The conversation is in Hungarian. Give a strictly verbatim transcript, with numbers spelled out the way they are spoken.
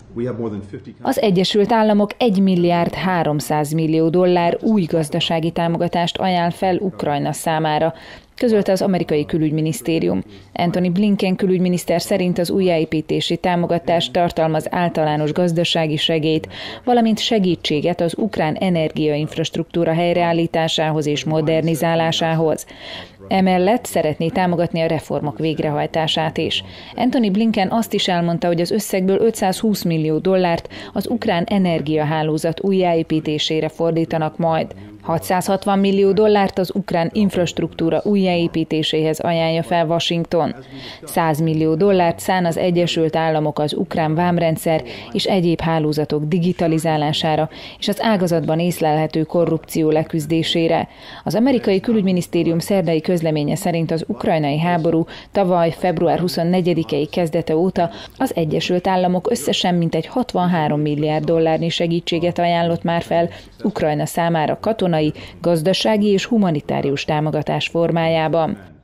Az Egyesült Államok egy milliárd háromszáz millió dollár új gazdasági támogatást ajánl fel Ukrajna számára, közölte az amerikai külügyminisztérium. Anthony Blinken külügyminiszter szerint az újjáépítési támogatás tartalmaz általános gazdasági segélyt, valamint segítséget az ukrán energiainfrastruktúra helyreállításához és modernizálásához. Emellett szeretné támogatni a reformok végrehajtását is. Anthony Blinken azt is elmondta, hogy az összegből ötszázhúsz millió dollárt az ukrán energiahálózat újjáépítésére fordítanak majd. hatszázhatvan millió dollárt az ukrán infrastruktúra újjáépítéséhez ajánlja fel Washington. száz millió dollárt szán az Egyesült Államok az ukrán vámrendszer és egyéb hálózatok digitalizálására és az ágazatban észlelhető korrupció leküzdésére. Az amerikai külügyminisztérium szerdai közleménye szerint az ukrajnai háború tavaly február huszonnegyedikei kezdete óta az Egyesült Államok összesen mintegy hatvanhárom milliárd dollárnyi segítséget ajánlott már fel Ukrajna számára katonai, gazdasági és humanitárius támogatás formájában.